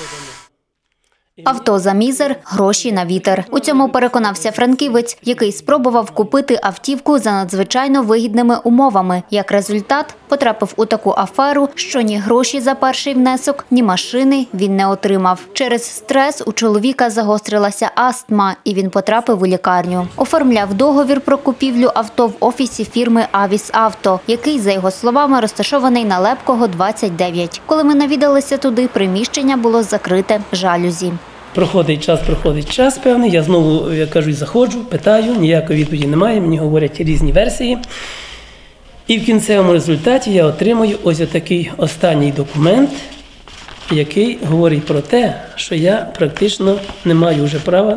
Авто за мізер, гроші на вітер. У цьому переконався франківець, який спробував купити автівку за надзвичайно вигідними умовами. Як результат, потрапив у таку аферу, що ні гроші за перший внесок, ні машини він не отримав. Через стрес у чоловіка загострилася астма, і він потрапив у лікарню. Оформляв договір про купівлю авто в офісі фірми «Авіс Авто», який, за його словами, розташований на Лепкого, 29. Коли ми навідалися туди, приміщення було закрите жалюзі. Проходить час певний, я знову, як кажуть, заходжу, питаю, ніякої відповіді немає, мені говорять різні версії. І в кінцевому результаті я отримую ось такий останній документ, який говорить про те, що я практично не маю вже права,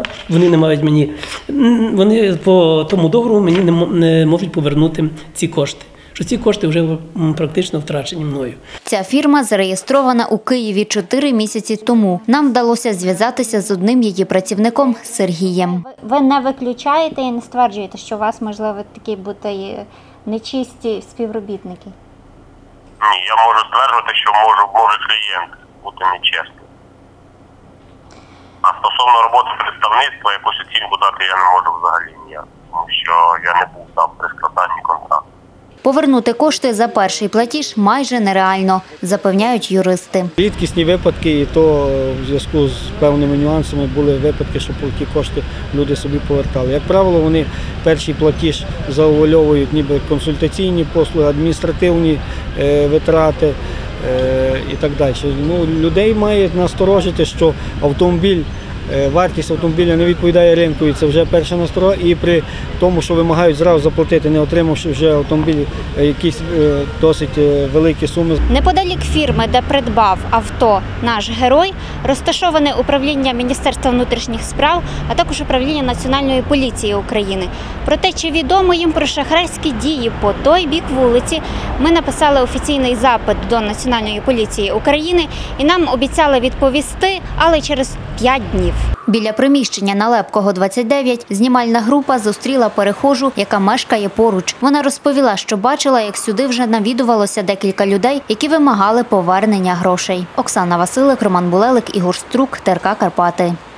вони по тому договору мені не можуть повернути ці кошти. Що ці кошти вже практично втрачені мною. Ця фірма зареєстрована у Києві 4 місяці тому. Нам вдалося зв'язатися з одним її працівником – Сергієм. Ви не виключаєте і не стверджуєте, що у вас, можливо, такі бути нечисті співробітники? Ні, я можу стверджувати, що може клієнт бути нечесним. А стосовно роботи представництва, якусь оцінку дати я не можу взагалі ніяк, тому що я не був там при складанні контракту. Повернути кошти за перший платіж майже нереально, запевняють юристи. Рідкісні випадки, і то в зв'язку з певними нюансами були випадки, що ті кошти люди собі повертали. Як правило, вони перший платіж заувальовують ніби консультаційні послуги, адміністративні витрати і так далі. Людей має насторожити, що вартість автомобіля не відповідає ринку, і це вже перша насторога. І при тому, що вимагають зразу заплатити, не отримавши вже автомобіль якісь досить великі суми. Неподалік фірми, де придбав авто наш герой, розташоване управління Міністерства внутрішніх справ, а також управління Національної поліції України. Про те, чи відомо їм про шахрайські дії по той бік вулиці, ми написали офіційний запит до Національної поліції України і нам обіцяли відповісти, але через 5 днів. Біля приміщення на Лепкого, 29, знімальна група зустріла перехожу, яка мешкає поруч. Вона розповіла, що бачила, як сюди вже навідувалося декілька людей, які вимагали повернення грошей. Оксана Василик, Роман Булелик, Ігор Струк, ТРК Карпати.